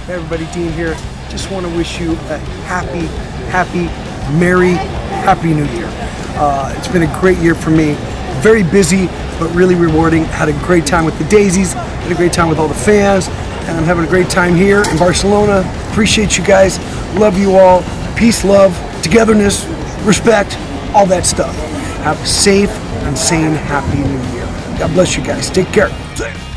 Hey everybody, Dean here. Just want to wish you a happy, merry, happy new year. It's been a great year for me. Very busy, but really rewarding. Had a great time with the Daisies, had a great time with all the fans, and I'm having a great time here in Barcelona. Appreciate you guys. Love you all. Peace, love, togetherness, respect, all that stuff. Have a safe and sane, happy new year. God bless you guys. Take care.